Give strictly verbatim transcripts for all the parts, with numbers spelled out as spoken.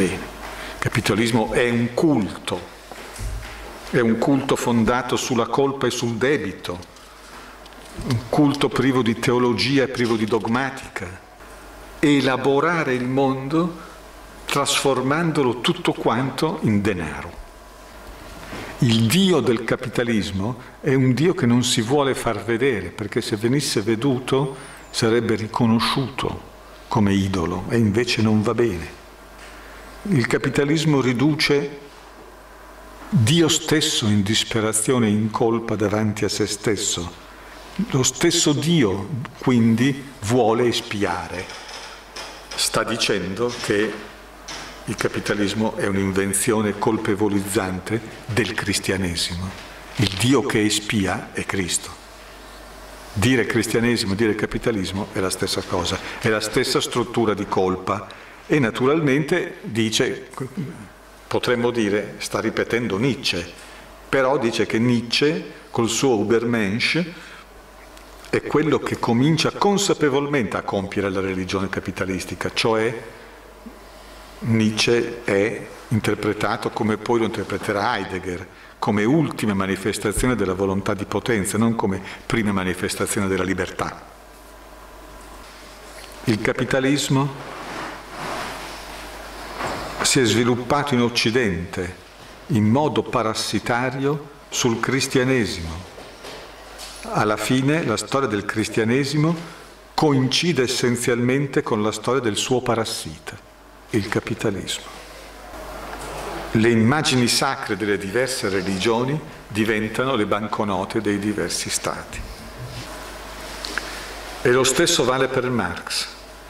Bene, il capitalismo è un culto, è un culto fondato sulla colpa e sul debito, un culto privo di teologia e privo di dogmatica. Elaborare il mondo trasformandolo tutto quanto in denaro. Il Dio del capitalismo è un Dio che non si vuole far vedere, perché se venisse veduto sarebbe riconosciuto come idolo, e invece non va bene. Il capitalismo riduce Dio stesso in disperazione e in colpa davanti a se stesso. Lo stesso Dio, quindi, vuole espiare. Sta dicendo che il capitalismo è un'invenzione colpevolizzante del cristianesimo. Il Dio che espia è Cristo. Dire cristianesimo, dire capitalismo è la stessa cosa, è la stessa struttura di colpa. E naturalmente dice, potremmo dire, sta ripetendo Nietzsche, però dice che Nietzsche, col suo Übermensch, è quello che comincia consapevolmente a compiere la religione capitalistica, cioè Nietzsche è interpretato come poi lo interpreterà Heidegger, come ultima manifestazione della volontà di potenza, non come prima manifestazione della libertà. Il capitalismo si è sviluppato in Occidente in modo parassitario sul cristianesimo. Alla fine la storia del cristianesimo coincide essenzialmente con la storia del suo parassita, il capitalismo. Le immagini sacre delle diverse religioni diventano le banconote dei diversi stati. E lo stesso vale per Marx.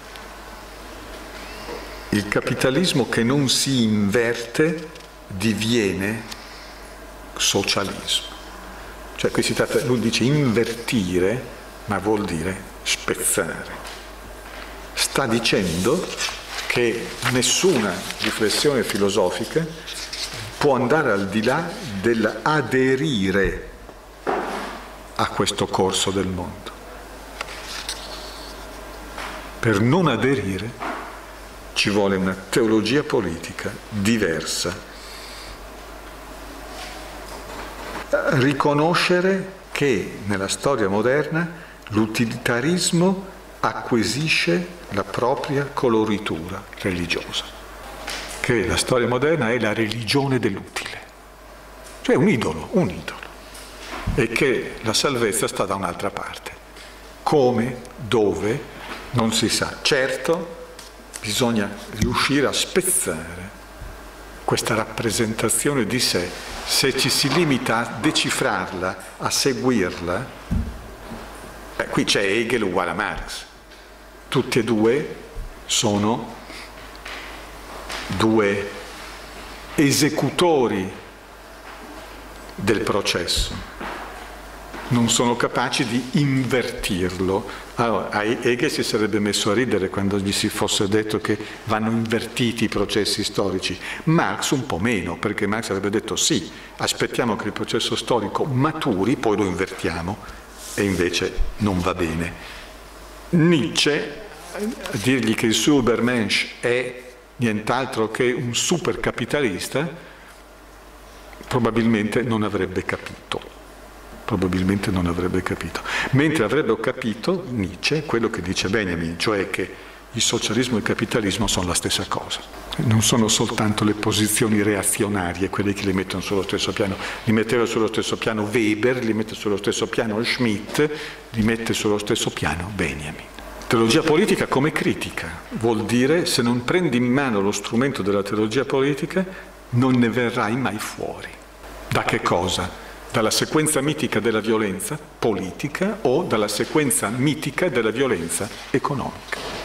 Il capitalismo che non si inverte diviene socialismo. Cioè qui si tratta, lui dice invertire, ma vuol dire spezzare. Sta dicendo che nessuna riflessione filosofica può andare al di là dell'aderire a questo corso del mondo. Per non aderire ci vuole una teologia politica diversa. Riconoscere che nella storia moderna l'utilitarismo acquisisce la propria coloritura religiosa, che la storia moderna è la religione dell'utile, cioè un idolo, un idolo, e che la salvezza sta da un'altra parte. Come, dove, non si sa. Certo, bisogna riuscire a spezzare questa rappresentazione di sé. Se ci si limita a decifrarla, a seguirla, beh, qui c'è Hegel uguale a Marx. Tutti e due sono due esecutori del processo, non sono capaci di invertirlo. Allora, a Hegel si sarebbe messo a ridere quando gli si fosse detto che vanno invertiti i processi storici. Marx un po' meno, perché Marx avrebbe detto sì, aspettiamo che il processo storico maturi, poi lo invertiamo, e invece non va bene. Nietzsche, a dirgli che il suo Übermensch è nient'altro che un supercapitalista, probabilmente non avrebbe capito. Probabilmente non avrebbe capito. Mentre avrebbe capito Nietzsche quello che dice Benjamin, cioè che il socialismo e il capitalismo sono la stessa cosa. Non sono soltanto le posizioni reazionarie, quelle che li mettono sullo stesso piano. Li metteva sullo stesso piano Weber, li mette sullo stesso piano Schmitt, li mette sullo stesso piano Benjamin. Teologia politica come critica vuol dire, se non prendi in mano lo strumento della teologia politica, non ne verrai mai fuori. Da che cosa? Dalla sequenza mitica della violenza politica o dalla sequenza mitica della violenza economica.